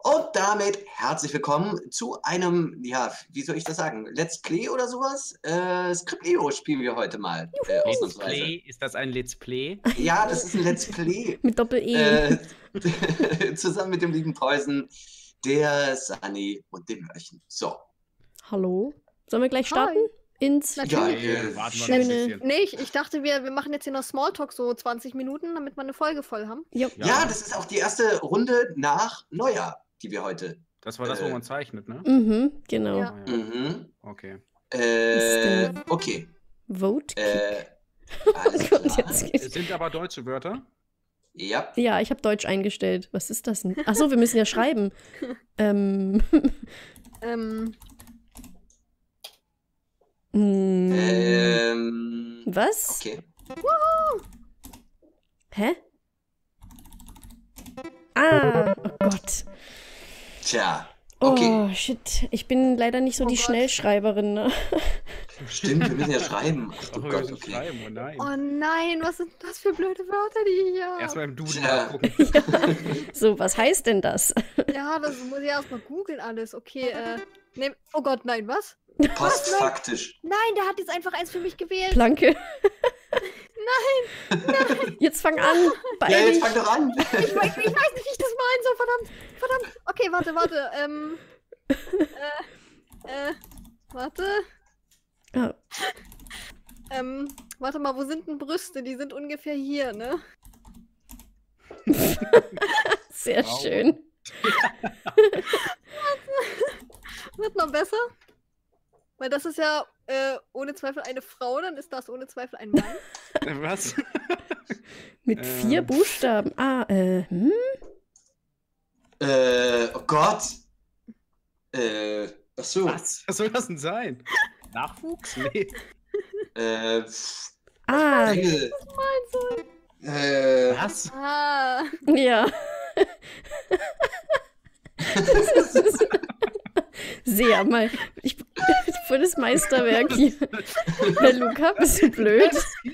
Und damit herzlich willkommen zu einem, ja, wie soll ich das sagen, Let's Play oder sowas? Skriptlio spielen wir heute mal, ausnahmsweise. Play? Ist das ein Let's Play? Ja, das ist ein Let's Play. Mit Doppel-E. Zusammen mit dem lieben Poison, der Sunny und dem Mörchen. So. Hallo. Sollen wir gleich starten? Hi. Ins Natürlich. Ja, Warten wir schöne- noch ein bisschen. Nee, ich dachte, wir machen jetzt hier noch Smalltalk, so 20 Minuten, damit wir eine Folge voll haben. Jo. Ja, das ist auch die erste Runde nach Neujahr, die wir heute. Das war das, wo man zeichnet, ne? Genau. Ja. Ja. Mhm. Okay. Okay. Vote. Alles Gott, klar. jetzt Es geht's. sind aber deutsche Wörter. Ja. Ja, ich habe Deutsch eingestellt. Was ist das denn? Achso, wir müssen ja schreiben. Ähm, Was? Okay. Hä? Ah, oh Gott. Tja. Okay. Oh, shit. Ich bin leider nicht so Oh die Gott. Schnellschreiberin. Ne? Stimmt, wir müssen ja schreiben. Ach du wir Gott, müssen okay. schreiben, oh nein. oh nein, was sind das für blöde Wörter, die ich hier habe? Erstmal im Duden Tja. nachgucken. So, was heißt denn das? Ja, das muss ich erstmal googeln alles. Okay, oh Gott, nein, was? Postfaktisch. Nein, der hat jetzt einfach eins für mich gewählt. Planke. Nein. Jetzt fang an. Beeil Ja, jetzt dich. fang doch an. Ich weiß nicht, wie ich das malen soll, verdammt. Okay, warte. Warte. Ah, Warte mal, wo sind denn Brüste? Die sind ungefähr hier, ne? sehr Wow. schön. Wird noch besser? Weil das ist ja ohne Zweifel eine Frau, dann ist das ohne Zweifel ein Mann. Was? Mit 4 Buchstaben. Oh Gott. Ach so. Was soll das denn sein? Nachwuchs? Nee. Ah, Engel. Was? Ah, ja. Das ist sehr mal. Voll das Meisterwerk hier. Herr Luca, bist du blöd?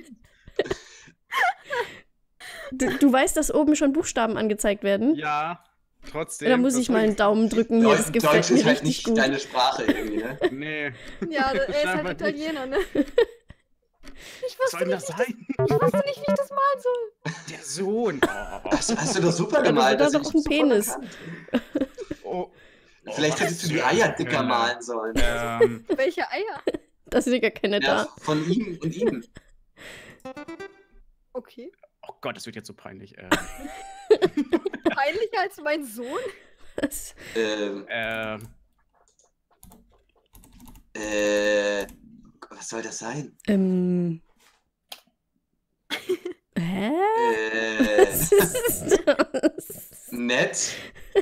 Du weißt, dass oben schon Buchstaben angezeigt werden? Ja, trotzdem. Da muss ich mal einen Daumen drücken hier. Das gefällt Deutsch mir ist halt richtig nicht gut. deine Sprache irgendwie, ne? Nee. ja, er ist Scheinbar halt nicht. Italiener, ne? Ich Was wusste, soll denn nicht, das sein? ich wusste nicht, wie ich das malen soll. Der Sohn. Hast du doch super Ja, gemalt. das das ist doch ist ein sofort Penis. erkannt. Oh. Vielleicht was hättest du die für Eier eine dicker Hölle. malen sollen. Welche Eier? Das ist ja gar keine Ja, da. von ihm und ihm. Okay. Oh Gott, das wird jetzt so peinlich. Peinlicher als mein Sohn? Das- Was soll das sein? Hä? Äh, Was ist das? nett.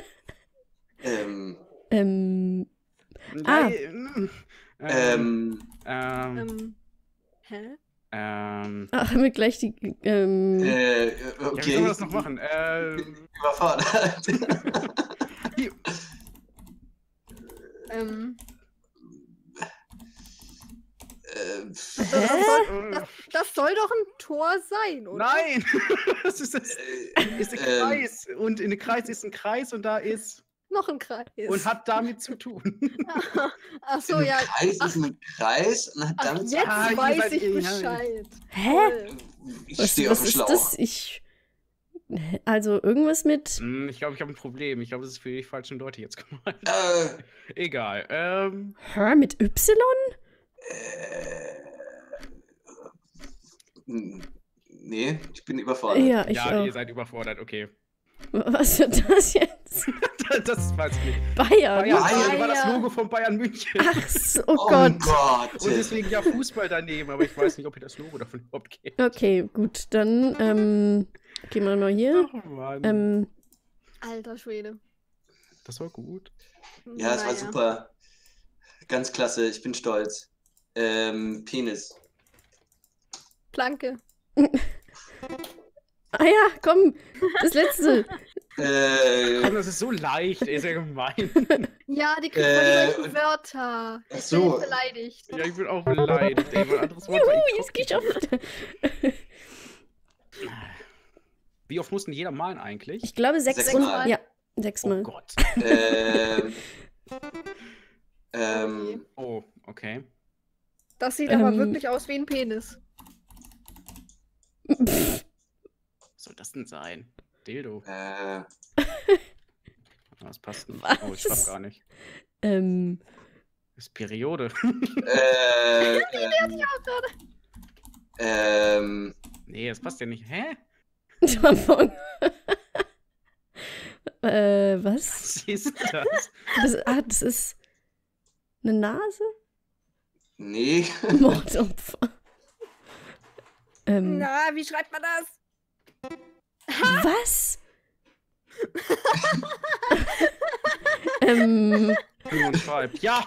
Hä? Ach, mit gleich die. Ja, wie soll Okay. man das noch machen? Überfordert. Das soll doch ein Tor sein, oder? Nein! Das ist ein Kreis. Und in einem Kreis ist ein Kreis und da ist. Noch ein Kreis. Und hat damit zu tun. Ach so, ja. Kreis ist ein Kreis und hat Ach, damit jetzt Ah, ihr weiß seid ich eh- Bescheid. Hä? Toll. Ich Was, stehe auf was dem ist Schlauch. das? Also irgendwas mit. Ich glaube, ich habe ein Problem. Ich glaube, es ist für die falschen Leute jetzt gemeint. Egal. Hör mit Y? Nee, ich bin überfordert. Ja, ich Ja, ihr auch. seid überfordert, okay. Was wird das jetzt? Das weiß ich nicht. Bayern. Bayern, Bayern. war das Logo von Bayern München. Ach so, oh Oh Gott. Gott. Und deswegen ja Fußball daneben, aber ich weiß nicht, ob ihr das Logo davon überhaupt kennt. Okay, gut. Dann gehen wir mal hier. Oh Mann. Alter Schwede. Das war gut. Ja, es war Naja. super. Ganz klasse, ich bin stolz. Penis. Planke. Ah ja, komm. Das letzte. Komm, das ist so leicht, ey, ist ja gemein. Ja, die kriegt man solche Wörter. ach Ich so. bin beleidigt. Ja, ich bin auch beleidigt, ey, weil anderes Wort war Juhu, jetzt geh ich auf. Wie oft mussten jeder malen eigentlich? Ich glaube 6 Sechsmal. und. Ja, 6-mal. Oh Gott. Oh, okay. Das sieht aber wirklich aus wie ein Penis. Was soll das denn sein? Dildo. Was passt nicht? Was? Oh, ich glaub gar nicht. Das ist Periode. Nee, das passt ja nicht. Hä? Tampon. Was? Was ist das? Das ist eine Nase? Nee. Mordopfer. Na, wie schreibt man das? Was? Und schreibt. Ja!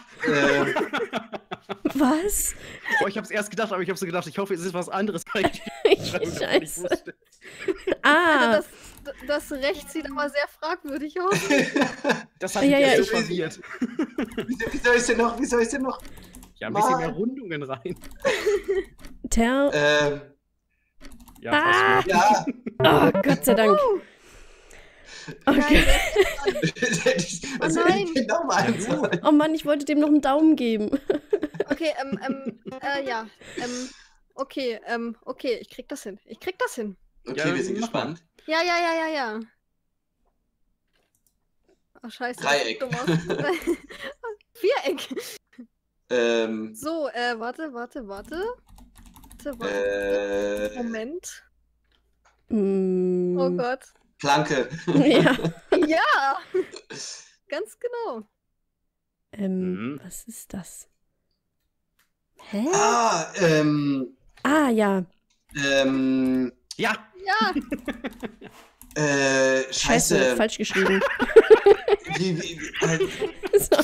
Was? Oh, ich hab's erst gedacht, aber ich hab so gedacht, ich hoffe, es ist was anderes. Scheiße. Ah. Also das Recht sieht aber sehr fragwürdig aus. Das hat mich erst so verwirrt. Wie soll ich denn noch? Ja, ein bisschen mehr Rundungen rein. Ja, fast Ja. Oh, Gott sei Dank. Okay. Was soll ich denn nochmal sagen? Oh Mann, ich wollte dem noch einen Daumen geben. Okay, ja. Okay, ich krieg das hin. Okay, Ja, wir sind mach mal. gespannt. Ja. Ach, scheiße. das Dreieck. sieht dumm aus. Viereck. So, warte. Moment. Oh Gott. Planke. Ja. Ja! Ganz genau. Was ist das? Hä? Ah, Ja. Ja! Ja! Scheiße. Falsch geschrieben. So.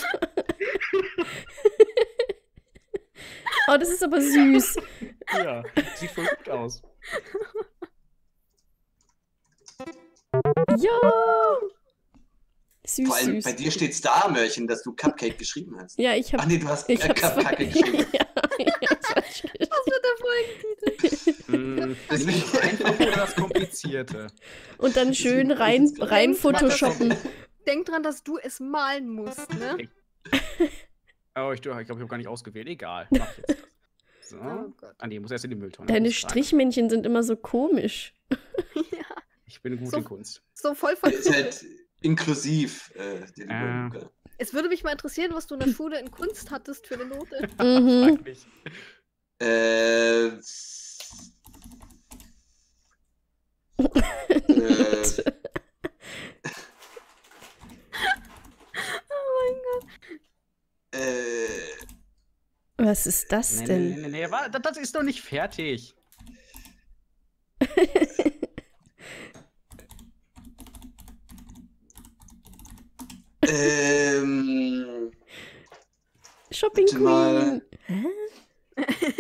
Oh, das ist aber süß. Ja, sieht voll gut aus. Ja! Süß, Vor allem süß. bei dir steht Star-Mörchen, dass du Cupcake geschrieben hast. Ja, ich hab... Ach nee, du hast Ich hab's Cupcake geschrieben. ja, falsch geschrieben. Was wird der Folgentitel? Das ist einfach nur das Komplizierte. Und dann schön rein photoshoppen. Denk dran, dass du es malen musst, ne? Oh, ich glaube, ich habe gar nicht ausgewählt. Egal. Mach jetzt das. So. Oh Gott. Ah, nee, muss erst in die Mülltonne. Deine Muss rein. Strichmännchen sind immer so komisch. Ja. Ich bin gut So- in Kunst. So voll Das ist halt inklusiv, der liebe Luca. Es würde mich mal interessieren, was du in der Schule in Kunst hattest für eine Note. Mhm. Frag mich. Oh mein Gott. Was ist das denn? Nee, das ist doch nicht fertig. Shopping Warte mal. Queen. Hä?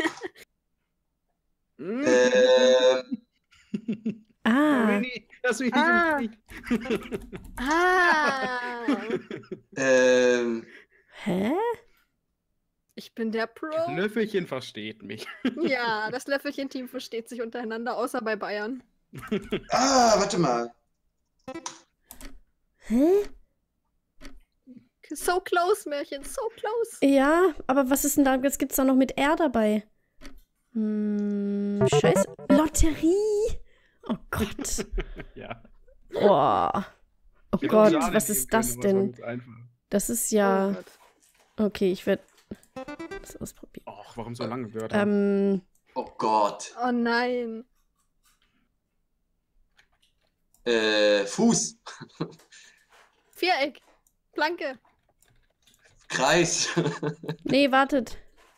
Nee, lass mich nicht Ah. Hä? Ich bin der Pro. Löffelchen versteht mich. Ja, das Löffelchen-Team versteht sich untereinander, außer bei Bayern. warte mal. Hä? So close, Märchen, so close. Ja, aber was ist denn da? Jetzt gibt's da noch mit R dabei. Scheiße. Lotterie. Oh Gott. Ja. Oh. Oh Ich hätte Gott, auch Sahne was nehmen ist das können, aber denn? es war ganz einfach. Das ist Oh ja... Gott. Okay, ich werde das ausprobieren. Och, warum so lange Wörter? Oh Gott. Oh nein. Fuß. Viereck. Planke. Kreis. Nee, wartet.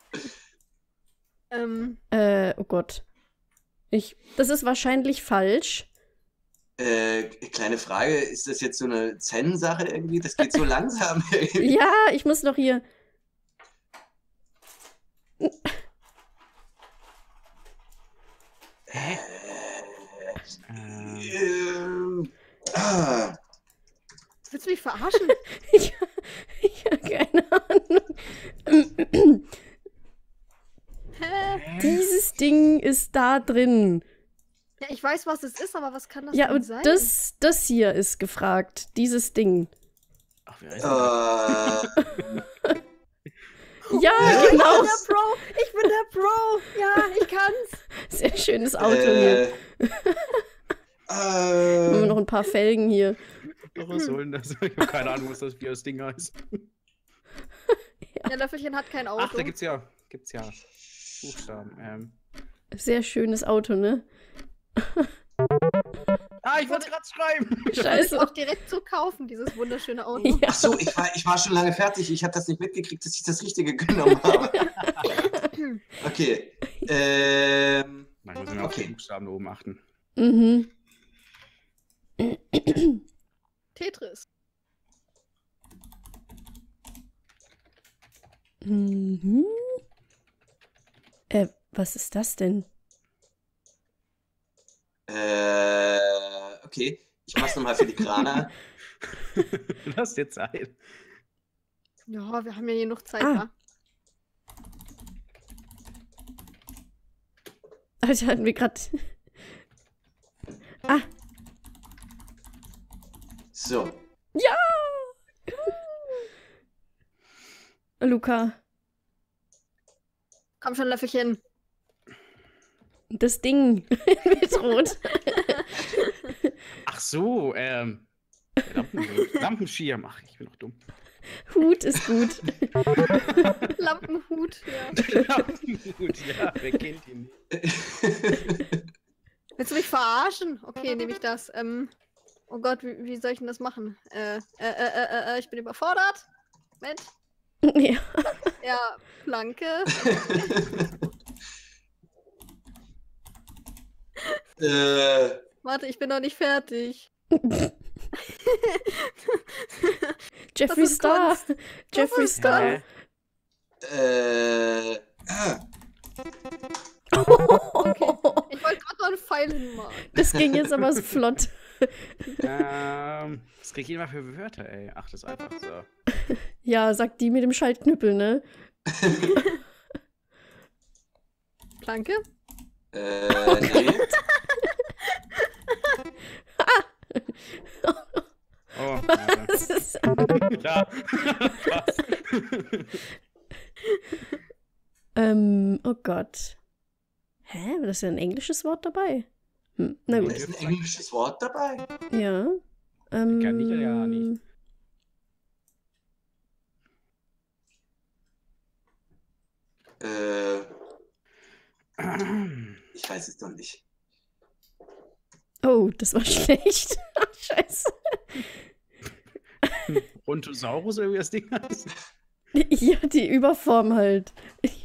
Oh Gott. Das ist wahrscheinlich falsch. Kleine Frage, ist das jetzt so eine Zen-Sache irgendwie? Das geht so langsam. Ja, ich muss noch hier... Hä? Willst du mich verarschen? Ich habe keine Ahnung. Hä? Dieses Ding ist da drin. Ja, ich weiß, was es ist, aber was kann das Ja, denn und sein? das Das hier ist gefragt. Dieses Ding. Ach, wie heißt das? Ja, Ich bin genau. der Pro! Ich bin der Pro! Ja, ich kann's! Sehr schönes Auto hier. Haben wir noch ein paar Felgen hier. Was soll denn das? Ich habe keine Ahnung, wie das Ding heißt. Der Löffelchen hat kein Auto. Ach, da gibt's ja Buchstaben. Sehr schönes Auto, ne? Ich wollte gerade schreiben. Ich Scheiße. auch direkt zu kaufen, dieses wunderschöne Auto. Ja. Ach so, ich war schon lange fertig. Ich habe das nicht mitgekriegt, dass ich das Richtige genommen habe. Okay. Man muss immer auf die Buchstaben da oben achten. Mhm. Tetris. Mhm. Was ist das denn? Okay. Ich mach's nochmal filigraner. Lass dir Zeit. Ja, wir haben ja hier noch Zeit. Ah. wa? Also hatten wir gerade. So. Ja! Luca, Komm schon, Löffelchen. das Ding mit Rot. Ach so, Lampenschirm. Ach, ich bin noch dumm. Hut ist gut. Lampenhut. Ja. Lampenhut, ja, wer kennt ihn nicht? Willst du mich verarschen? Okay, nehme ich das. Oh Gott, wie soll ich denn das machen? Ich bin überfordert. Moment. Ja. Ja, Planke. Warte, ich bin noch nicht fertig. Jeffree Das ist Star. Kunst. Jeffree ist Star. Okay. Ich wollte gerade noch einen Pfeil hinmalen. Das ging jetzt aber so flott. Was krieg ich immer für Wörter, ey? Ach, das ist einfach so. Ja, sagt die mit dem Schaltknüppel, ne? Planke? Nee. Oh, Das ist, ja. Was? oh Gott. Hä? War das ja ein englisches Wort dabei? Na Da gut. ist ein englisches Wort dabei. Ja. Kann ich ja nicht. Ich weiß es doch nicht. Oh, das war schlecht. Scheiße. Brontosaurus oder wie das Ding heißt? Ja, die Überform halt.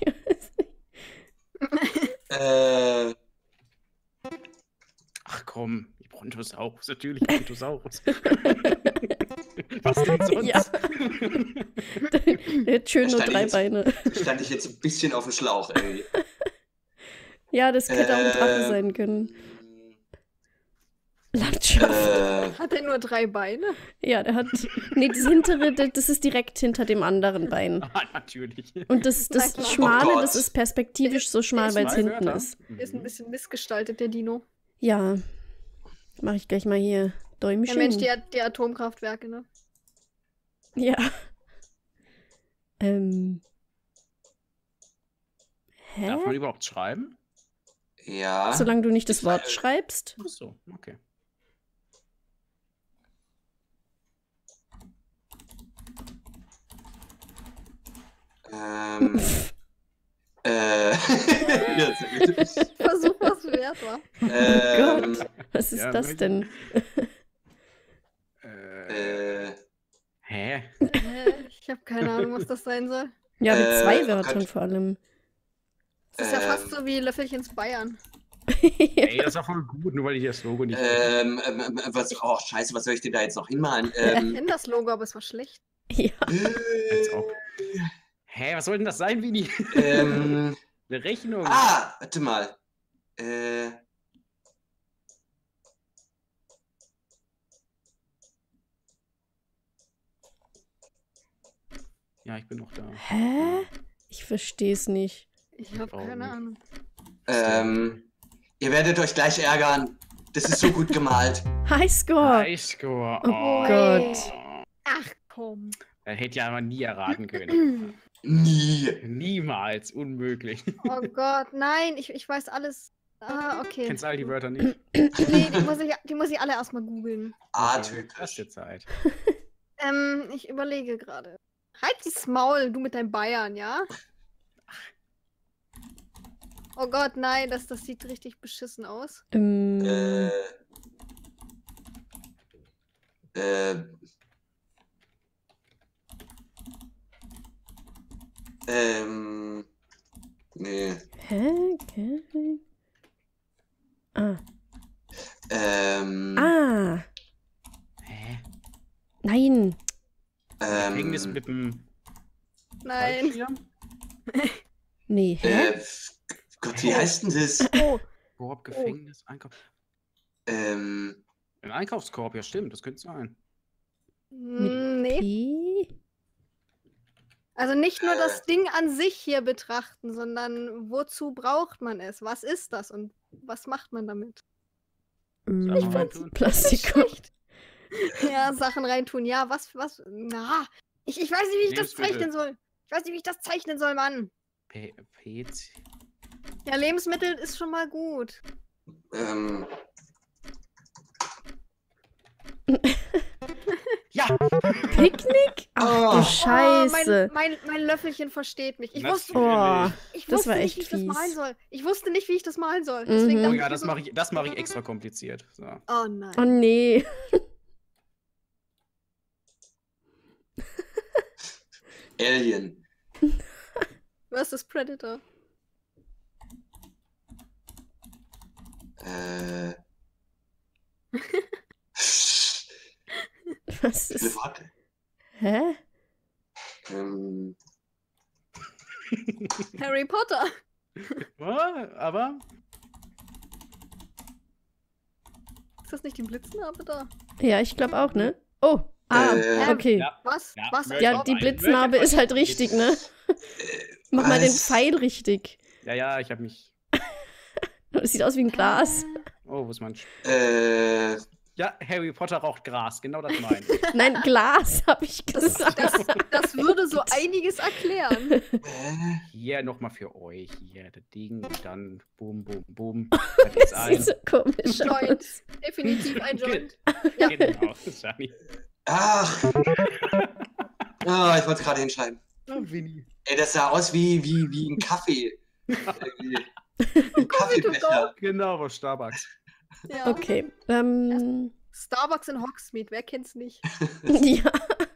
Ach komm, Brontosaurus, natürlich Brontosaurus. Was denn sonst? Ja. Der hat schön nur Stand ich 3 jetzt- Beine. Stand ich jetzt ein bisschen auf dem Schlauch irgendwie. Ja, das hätte auch ein Drache sein können. Landschaft. Hat er nur 3 Beine? Ja, der hat. Nee, das hintere, das ist direkt hinter dem anderen Bein. Ah, natürlich. Und das Na klar. Schmale, Oh Gott. das ist perspektivisch so schmal, weil es Zwei hinten Wörter. ist. Ist ein bisschen missgestaltet, der Dino. Ja. Mache ich gleich mal hier Ja, Däumchen. Mensch, die Atomkraftwerke, ne? Ja. Darf Hä? man überhaupt schreiben? Ja. Solange du nicht das Wort schreibst. Ach so, okay. Ja, sehr gut. Versuch, was wert war. Gott. Was ist Ja, das denn? Hä? Ich habe keine Ahnung, was das sein soll. Ja, mit 2 oh Wörtern Gott. vor allem. Das ist ja fast so wie Löffelchens Bayern. Ey, das ist auch voll gut, nur weil ich das Logo nicht kenne. Oh, scheiße, was soll ich denn da jetzt noch hinmalen? Ich kenne das Logo, aber es war schlecht. Ja. Als ob. Hä, was soll denn das sein, Vini? ähm, Eine Rechnung. warte mal. Ja, ich bin noch da. Hä? Ich verstehe es nicht. Ich habe Oh, keine nee. Ahnung. Ihr werdet euch gleich ärgern. Das ist so gut gemalt. Highscore. Highscore. Oh Gott. Ach komm. Er hätte ja aber nie erraten können. Nie. Niemals. Unmöglich. Oh Gott, nein, ich weiß alles. Ah, okay. Kennst all die Wörter nicht? Nee, die muss ich alle erstmal googeln. Typisch. Hast du Zeit. Ich überlege gerade. Halt das Maul, du mit deinem Bayern, ja? Oh Gott, nein, das sieht richtig beschissen aus. Äh, nee. Hä? Okay. Ah. Ah. Hä? Nein. Gefängnis mit dem Nein. Fallschirm? Nee. Hä? Gott, wie heißt denn das? Oh, Korb, Gefängnis, Einkauf. Ein Einkaufskorb, ja stimmt, das könnte sein. nee. P? Also nicht nur das Ding an sich hier betrachten, sondern wozu braucht man es? Was ist das und was macht man damit? Ich find's Plastik. Schlecht. Ja, Sachen reintun. Ja, was? Na, ich weiß nicht, wie ich das zeichnen soll. Ich weiß nicht, wie ich das zeichnen soll, Mann. PC. Ja, Lebensmittel ist schon mal gut. Ja! Picknick? Ach du Scheiße. Oh, mein Löffelchen versteht mich. Ich wusste das war nicht, echt wie ich das malen fies. soll. Ich wusste nicht, wie ich das malen soll. Deswegen Mhm. dachte Oh ja, ich das so, mache ich extra kompliziert. So. oh nein. Oh nee. Alien. Was ist Predator? Was Viele ist. Worte. Hä? Harry Potter. Ja, aber Ist das nicht die Blitznarbe da? Ja, ich glaube auch, ne? Oh. Ah, okay. Ja. Was? Ja, Was? Ja, die Blitznarbe ist halt richtig, ne? Mach mal den Was? Pfeil richtig. ja, ich habe mich. Das sieht aus wie ein Glas. Oh, wo ist mein. Äh, Ja, Harry Potter raucht Gras, genau das meine ich. Nein, Glas, habe ich gesagt. Das würde so einiges erklären. Hier nochmal für euch. Hier, das Ding und dann boom, boom, boom. Das ist Das sieht so komisch Joint. aus. Definitiv ein Joint. Ja. Genau, Shani. ach. Ich wollte es gerade hinschreiben. Oh, Winnie. Ey, das sah aus wie ein Kaffee. Irgendwie. Ein Kaffeebecher. Genau, aber Starbucks. Ja. Okay. Starbucks in Hogsmeade, wer kennt's nicht? Ja.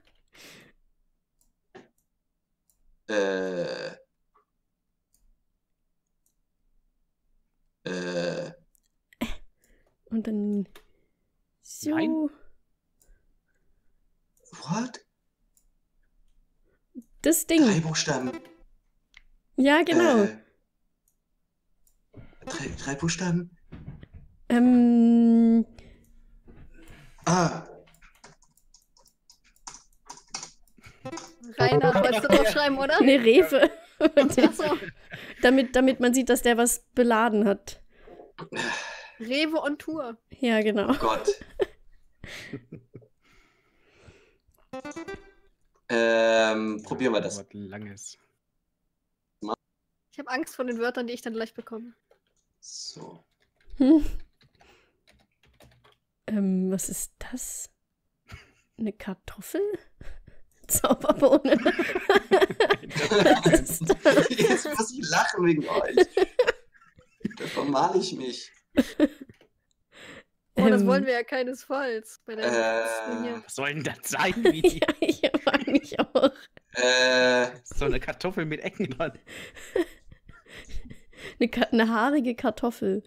Und dann. So. Nein. What? Das Ding. 3 Buchstaben. Ja, genau. 3 Buchstaben? Rainer, wolltest du draufschreiben, oder? Eine Rewe. Achso. damit man sieht, dass der was beladen hat. Rewe on Tour. Ja, genau. Oh Gott. Probieren wir das. Was Langes. Ich habe Angst vor den Wörtern, die ich dann gleich bekomme. So. Was ist das? Eine Kartoffel? Zauberbohne. Jetzt muss ich lachen wegen euch. Da vermale ich mich. Oh, das wollen wir ja keinesfalls. Bei der Liste hier. Was soll denn das sein, Winnie? Ja, ich frage mich auch. So eine Kartoffel mit Ecken dran. Eine haarige Kartoffel.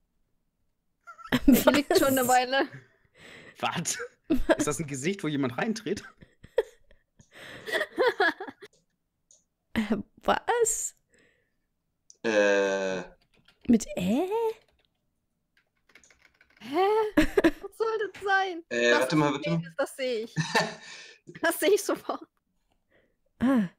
Die liegt schon eine Weile. Was? Ist das ein Gesicht, wo jemand reintritt? Was? Mit Hä? Was soll das sein? Warte mal. Das sehe ich. Das sehe ich sofort. Ah.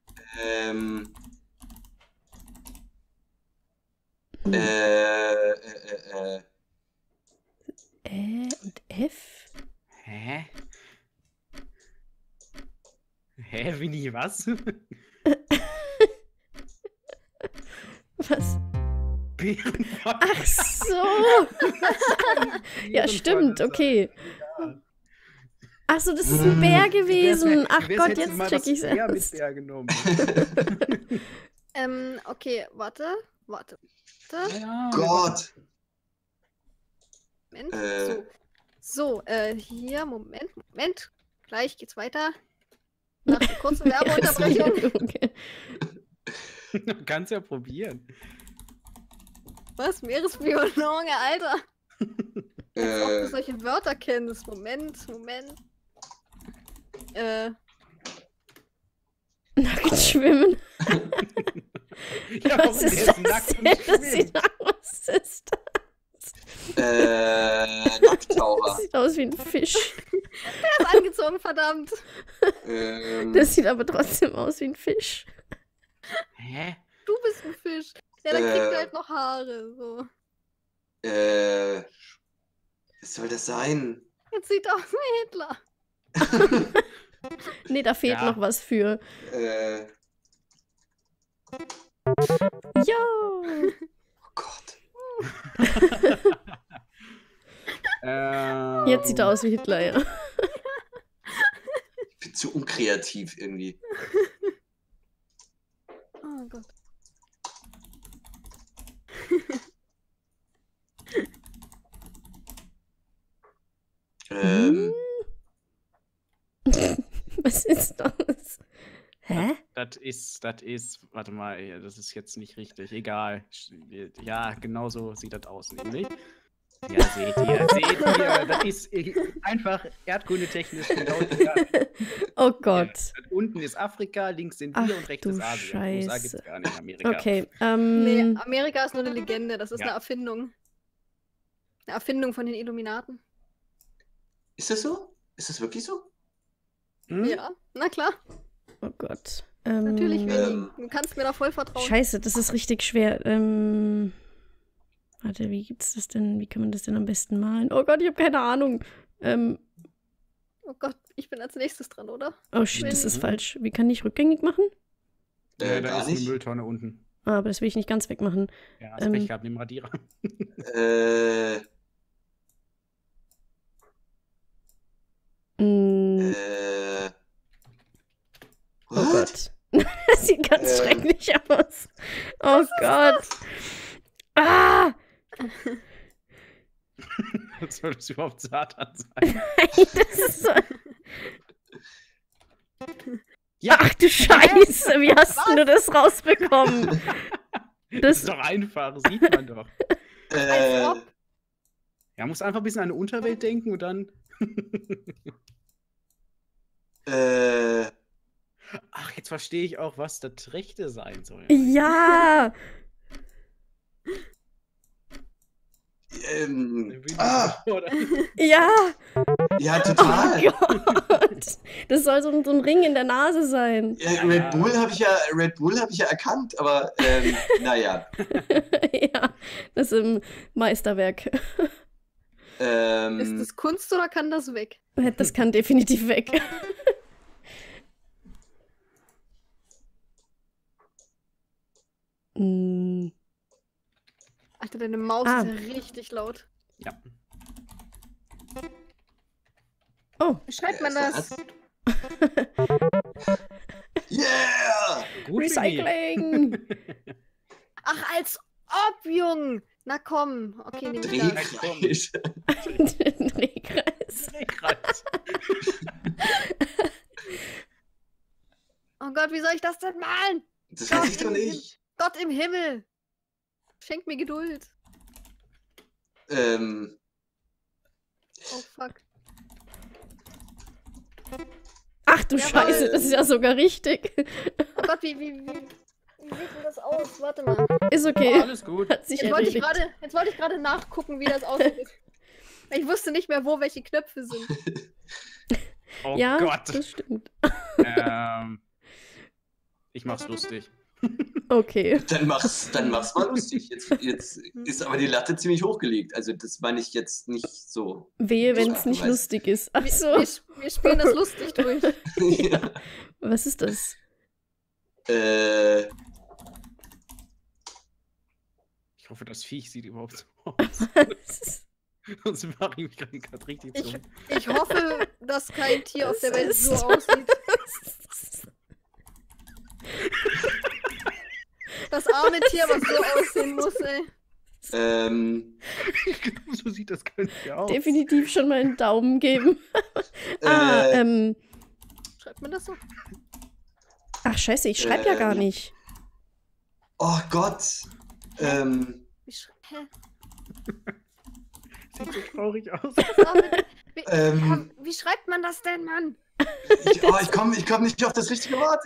Hä, Winnie, was? Was? Bärenpott. Ach so. Ja, stimmt, okay. Ach so, das ist ein Bär gewesen. Ach Gott, jetzt check ich's erst. Bär genommen. Okay, warte. Ja, Gott. Moment. So, hier, Moment. Gleich geht's weiter. Nach der kurzen Werbeunterbrechung. Okay. Kannst ja probieren. Was? Meeresbiologe, Alter. Als ob du Äh, solche Wörter kennst. Moment. Nackt schwimmen. Ja, Was ist das nackt denn? und Das schwimmt? sieht aus, was ist das? Nackttaucher. Das sieht aus wie ein Fisch. Er ist angezogen, verdammt. Das sieht aber trotzdem aus wie ein Fisch. Hä? Du bist ein Fisch. Ja, dann kriegt Äh. er halt noch Haare. So. Was soll das sein? Jetzt sieht er aus wie Hitler. Nee, da fehlt Ja. noch was für. Ja. Oh Gott. Jetzt sieht er aus wie Hitler, ja. Ich bin zu unkreativ irgendwie. Oh Gott. Was ist das? Hä? Das ist, warte mal, das ist jetzt nicht richtig, egal. Ja, genau so sieht das aus, nämlich. Ja, seht ihr, das ist einfach erdkundetechnisch genau der. Oh Gott. Unten ist Afrika, links sind wir Ach, und rechts du ist Asien. USA Scheiße. gibt's gar nicht in Amerika. Okay. Nee, Amerika ist nur eine Legende. Das ist Ja. eine Erfindung. Eine Erfindung von den Illuminaten. Ist das so? Ist das wirklich so? Hm? Ja, na klar. Oh Gott. Natürlich, Winnie. Du kannst mir da voll vertrauen. Scheiße, das ist richtig schwer. Warte, wie gibt's das denn? Wie kann man das denn am besten malen? Oh Gott, ich habe keine Ahnung. Oh Gott, ich bin als nächstes dran, oder? Oh shit, das ist falsch. Wie kann ich rückgängig machen? Da Gar ist eine nicht. Mülltonne unten. Ah, aber das will ich nicht ganz wegmachen. Ja, hast Pech gehabt, nimm Radierer. Mm, oh What? Gott. Das sieht ganz schrecklich aus. Oh Gott. Ah! Soll das überhaupt Satan sein? Nein, das ist so. Ja, Ach du Scheiße, wie hast denn du das rausbekommen? das ist doch einfach, sieht man doch. Als ob. Ja, muss einfach ein bisschen an eine Unterwelt denken und dann. Ach, jetzt verstehe ich auch, was das Rechte sein soll. Ja! Oder? Ja! Ja, total. Oh Gott! Das soll so ein Ring in der Nase sein. Ja, Red Bull habe ich ja erkannt, aber naja. Ja, das ist ein Meisterwerk. Ist das Kunst oder kann das weg? Das kann definitiv weg. Mm. Alter, deine Maus Ah. ist ja richtig laut. Ja. Oh, Wie schreibt man das? Yeah! Gut, Recycling! Ach, als ob, Jung! Na komm. Okay, nehm ich das. Drehkreis. Drehkreis. Drehkreis. Oh Gott, wie soll ich das denn malen? Das weiß ich doch nicht. Gott im Himmel! Schenk mir Geduld. Ähm, Oh fuck. Ach du Jawohl. Scheiße, das ist ja sogar richtig. Oh Gott, wie sieht denn das aus? Warte mal. Ist okay. Alles gut. Hat sich Jetzt wollte erledigt. ich gerade nachgucken, wie das aussieht. Ich wusste nicht mehr, wo welche Knöpfe sind. Oh Ja, Gott. das stimmt. Ich mach's lustig. Okay. Dann mach's mal lustig. Jetzt ist aber die Latte ziemlich hochgelegt. Also das meine ich jetzt nicht so. Wehe, wenn es nicht lustig ist. Ach so. Wir spielen das lustig durch. Ja. Was ist das? Ich hoffe, das Viech sieht überhaupt so aus. Sonst mache ich mich gerade richtig dumm. Ich hoffe, dass kein Tier auf der Welt so aussieht. Das arme Tier, was so aussehen muss, ey. So sieht das gar nicht aus. Definitiv schon mal einen Daumen geben. Schreibt man das so? Ach, scheiße, ich schreibe ja gar nicht. Oh Gott. Hä? Sieht so traurig aus. Wie schreibt man das denn, Mann? Ich komm nicht auf das richtige Wort.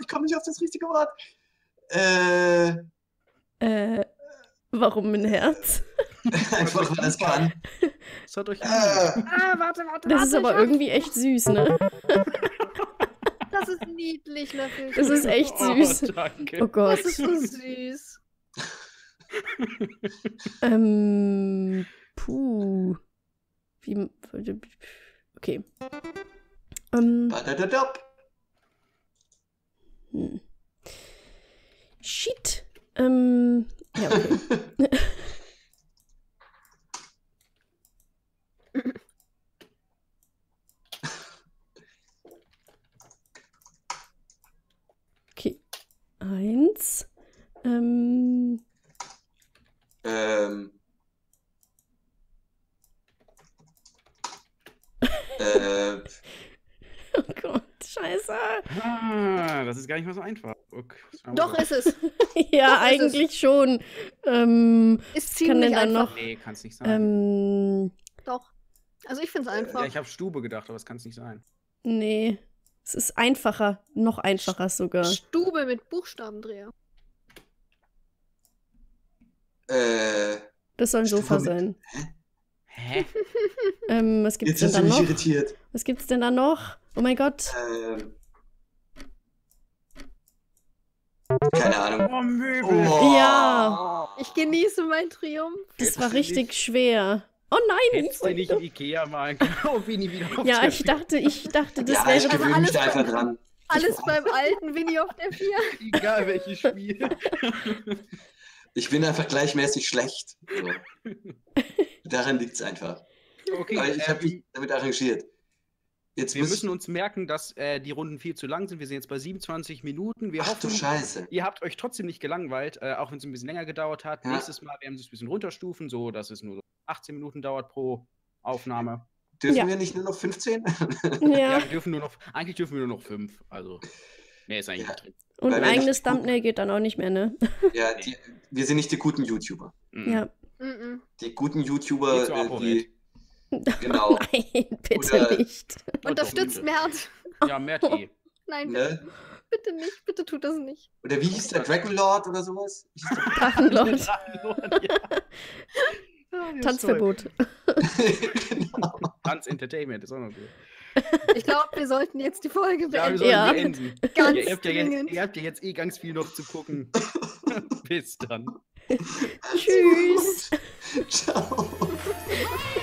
Warum ein Herz? Einfach, weil es kann. Das hat euch Warte. Das ist aber irgendwie echt süß, ne? Das ist niedlich, Löffel. Das ist echt süß. danke. Oh Gott. Das ist so süß. Puh. Wie. Okay. Badadadab. Shit. Ja, okay. Okay. 1. Oh Gott, scheiße. Das ist gar nicht mal so einfach. Okay. Doch, ist es. Ja, Doch, eigentlich schon. Ist kann ziemlich denn dann einfach. noch. Nee, kann's nicht sein. Doch. Also ich finde es einfach. Ja, ich habe Stube gedacht, aber es kann es nicht sein. Nee. Es ist einfacher. Noch einfacher sogar. Stube mit Buchstabendreher. Das soll ein Sofa Stube sein. Hä? Was gibt's Jetzt denn hast da du mich noch? irritiert. Was gibt's denn da noch? Oh mein Gott. Keine Ahnung. Oh, Möbel. Oh. Ja. Ich genieße meinen Triumph. Das war richtig schwer. Oh nein. Hättest du nicht im Ikea mal gekauft, wie nie wieder auf Ja, der ich dachte, das Ja, wäre ich das. gewöhne mich da einfach dran. Alles beim alten Winnie auf der 4. Egal welches Spiel. Ich bin einfach gleichmäßig schlecht. So. Daran liegt es einfach. Okay, Aber ich habe mich damit arrangiert. Jetzt wir müssen uns merken, dass die Runden viel zu lang sind. Wir sind jetzt bei 27 Minuten. Wir Ach du hoffen, Scheiße. ihr habt euch trotzdem nicht gelangweilt, auch wenn es ein bisschen länger gedauert hat. Ja. Nächstes Mal werden wir es ein bisschen runterstufen, so dass es nur so 18 Minuten dauert pro Aufnahme. Dürfen Ja. wir nicht nur noch 15? Ja. Eigentlich dürfen wir nur noch 5. Also, mehr ist eigentlich Ja. nicht drin. Und Weil ein wir nicht eigenes gucken. Thumbnail geht dann auch nicht mehr, ne? Ja, wir sind nicht die guten YouTuber. Mhm. Ja. Die guten YouTuber, Geht so ab, die. Genau. Nein, bitte Oder- nicht. Unterstützt doch, Mert. Ja, Mert eh. Nein, Ne? bitte nicht. Bitte tut das nicht. Oder wie hieß der Dragonlord oder sowas? Hieß der- Drachenlord. Ja. Ja, der ist Tanzverbot. Genau. Tanz Entertainment ist auch noch gut. Ich glaube, wir sollten jetzt die Folge Ja, wir beenden. sollen Ja. beenden. Ganz Ihr habt dringend. ihr habt ja jetzt eh ganz viel noch zu gucken. Bis dann. Tschüss. Ciao.